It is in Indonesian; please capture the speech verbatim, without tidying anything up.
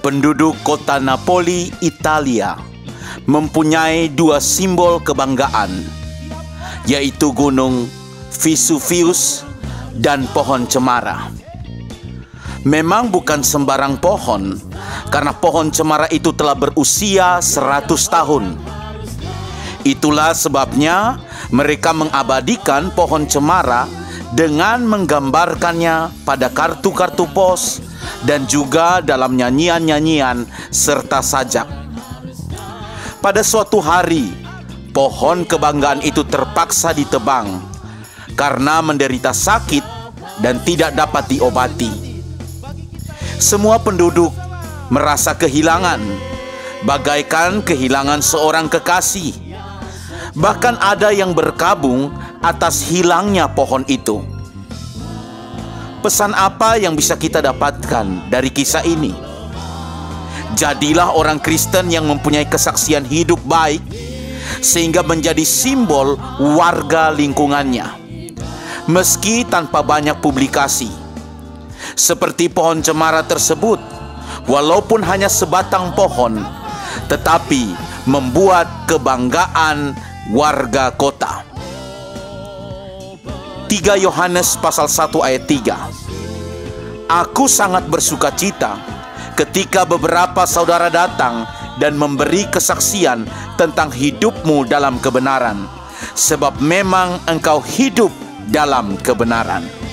Penduduk kota Napoli, Italia, mempunyai dua simbol kebanggaan, yaitu Gunung Vesuvius dan pohon cemara. Memang bukan sembarang pohon, karena pohon cemara itu telah berusia seratus tahun. Itulah sebabnya mereka mengabadikan pohon cemara dengan menggambarkannya pada kartu-kartu pos dan juga dalam nyanyian-nyanyian serta sajak. Pada suatu hari, pohon kebanggaan itu terpaksa ditebang karena menderita sakit dan tidak dapat diobati. Semua penduduk merasa kehilangan, bagaikan kehilangan seorang kekasih. Bahkan ada yang berkabung atas hilangnya pohon itu. Pesan apa yang bisa kita dapatkan dari kisah ini? Jadilah orang Kristen yang mempunyai kesaksian hidup baik, sehingga menjadi simbol warga lingkungannya, meski tanpa banyak publikasi. Seperti pohon cemara tersebut, walaupun hanya sebatang pohon, tetapi membuat kebanggaan warga kota. tiga Yohanes pasal satu ayat tiga. Aku sangat bersuka cita ketika beberapa saudara datang dan memberi kesaksian tentang hidupmu dalam kebenaran, sebab memang engkau hidup dalam kebenaran.